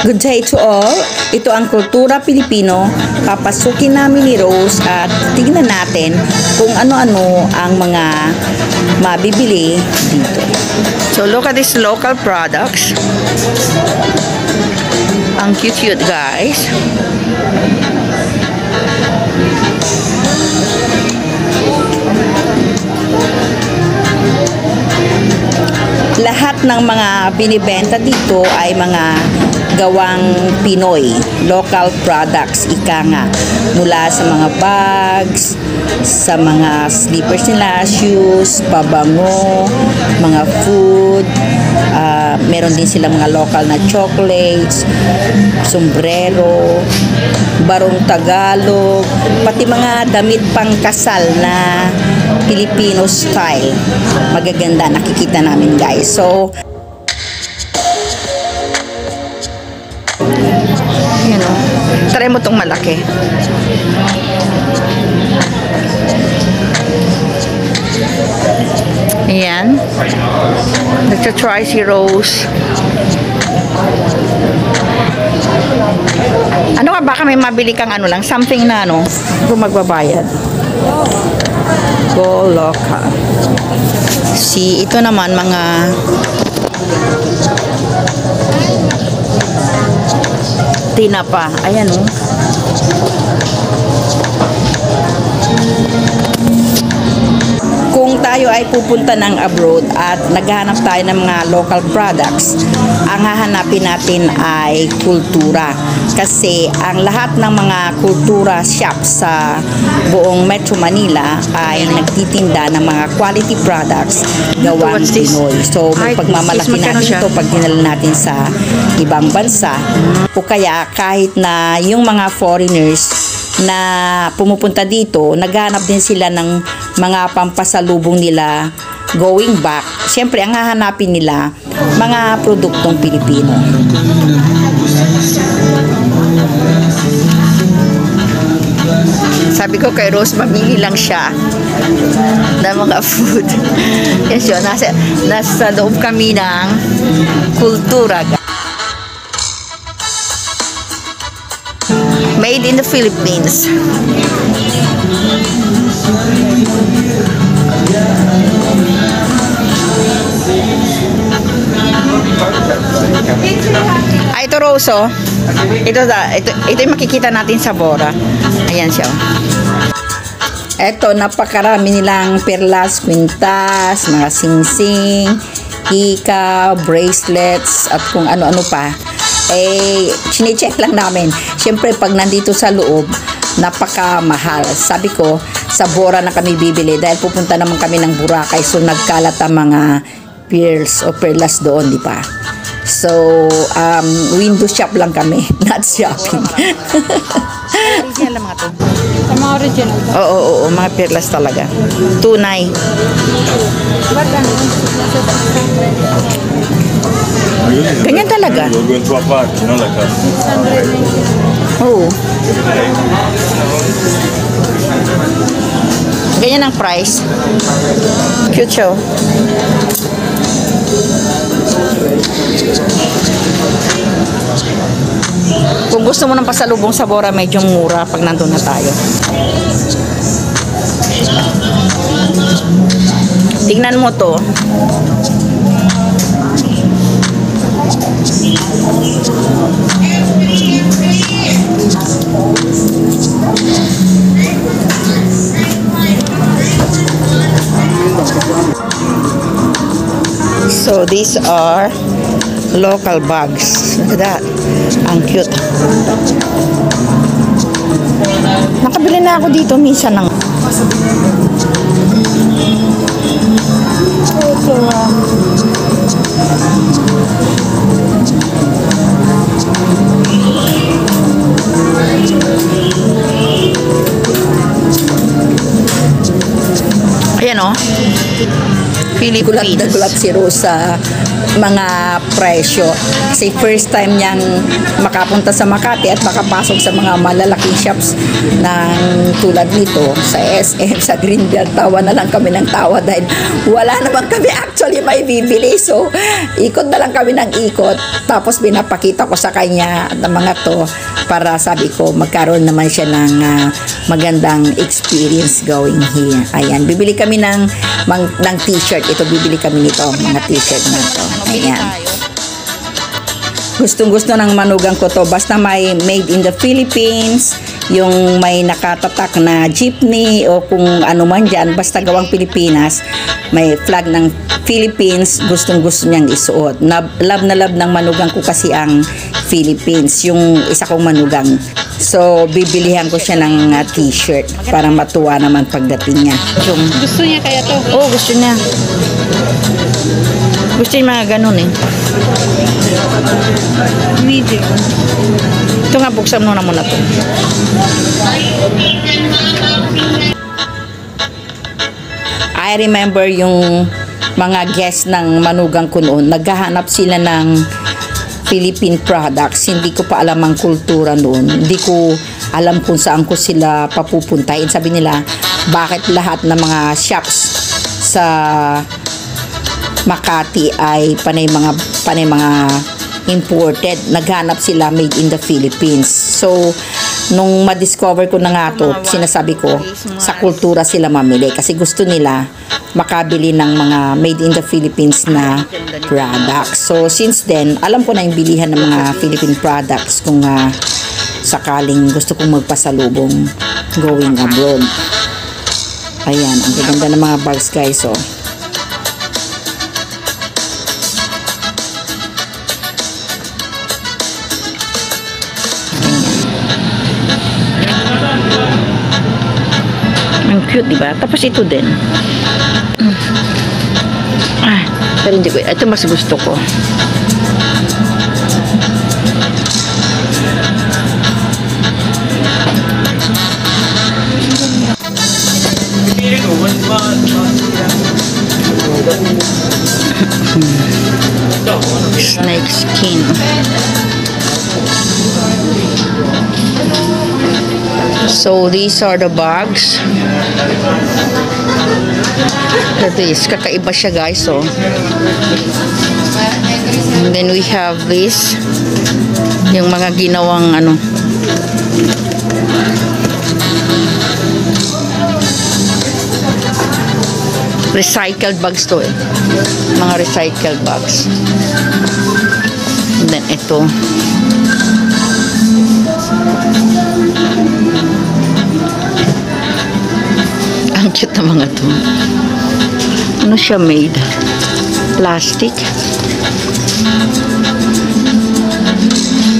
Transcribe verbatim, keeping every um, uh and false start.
Good day to all. Ito ang Kultura Pilipino. Papasukin namin ni Rose at tignan natin kung ano-ano ang mga mabibili dito. So look at these local products. Ang cute-cute, guys. Lahat ng mga binibenta dito ay mga gawang Pinoy, local products, ika nga, mula sa mga bags, sa mga slippers nila, shoes, pabango, mga food, uh, meron din sila mga local na chocolates, sombrero, barong Tagalog, pati mga damit pang kasal na Filipino style. Magaganda, nakikita namin, guys. So, you know, try mo tong malaki. Ayan. Nagtatry si Rose. Ano ka, baka may mabili kang ano lang, something na ano, kung magbabayad. Go local. Si ito naman mga tinapa. Ayan o. Oh. Kung tayo ay pupunta ng abroad at naghahanap tayo ng mga local products, ang hahanapin natin ay kultura. Kasi ang lahat ng mga kultura shop sa buong Metro Manila ay nagtitinda ng mga quality products gawang Pinoy. So may pagmamalaki natin ito pag dinala natin sa ibang bansa. O kaya kahit na yung mga foreigners na pumupunta dito, naghahanap din sila ng mga pampasalubong nila going back. Siyempre, ang hahanapin nila, mga produktong Pilipino. Sabi ko kay Rose, mamili lang siya ng mga food. Yes, yun, nasa, nasa loob kami ng kultura. Made in the Philippines. Ay, ito Rose, oh. Ito, ito, ito yung makikita natin sa Bora. Ayan siya. Ito, napakarami nilang perlas, kwintas, mga singsing, hika, bracelets, at kung ano-ano pa. Eh, chine-check lang namin. Siyempre, pag nandito sa loob, napakamahal. Sabi ko, sa Bora na kami bibili dahil pupunta naman kami ng Boracay. So, nagkalat ang mga pearls o perlas doon, di ba? So, um, window shop lang kami. Not shopping. Original lang mga to. Mga original. Oo, oo, oo, mga perlas talaga. Tunay. Ganyan talaga. Oo. Ganyan ang price. Cute show. Kung gusto mo ng pasalubong sa Bora, medyo mura pag nandun na tayo. Tingnan mo to. So these are local bags. Look at that. Ang cute. Nakabili na ako dito minsan ng ito um, ayan o, gulat na gulat si Rose sa mga presyo. Kasi first time niyang makapunta sa Makati at makapasok sa mga malalaking shops ng tulad nito sa S M, sa Greenbelt. Tawa na lang kami ng tawa dahil wala naman kami actually may bibili. So, ikot na lang kami ng ikot. Tapos binapakita ko sa kanya ng mga to para sabi ko magkaroon naman siya ng uh, magandang experience going here. Ayan, bibili kami ng, mang, ng t-shirt. Ito, bibili kami nito, mga t-shirt na to. Ayan. Gustong gusto ng manugang ko to. Basta may made in the Philippines, yung may nakatatak na jeepney o kung ano man dyan, basta gawang Pilipinas, may flag ng Philippines, gustong gusto niyang isuot. Na, love na love ng manugang ko kasi ang Philippines, yung isa kong manugang. So, bibilihan ko siya ng uh, t-shirt para matuwa naman pagdating niya. Yung, Gusto niya kaya to? oh, gusto niya. Gusto niya mga ganun eh. Medium. Ito nga, buksan mo na muna to. I remember yung mga guests ng manugang ko noon, naghahanap sila ng Philippine products. Hindi ko pa alam ang kultura noon. Hindi ko alam kung saan ko sila papupuntahin. Sabi nila, bakit lahat ng mga shops sa Makati ay panay mga panay mga imported. Naghanap sila made in the Philippines. So, nung ma-discover ko na nga to, sinasabi ko, sa kultura sila mamili. Kasi gusto nila makabili ng mga made in the Philippines na products. So, since then, alam ko na yung bilihan ng mga Philippine products kung uh, sakaling gusto kong magpasalubong going abroad. Ayan, ang ganda ng mga bags guys, oh. Cute, diba? Tapos ito din. Mm. Ah, pero hindi ko. Ito mas gusto ko. Snake skin. So, these are the bags. This, kakaiba siya guys, so. And then we have this. Yung mga ginawang, ano. Recycled bags to eh. Mga recycled bags. And then, ito. Ang cute na mga to. Ano siya made? Plastic.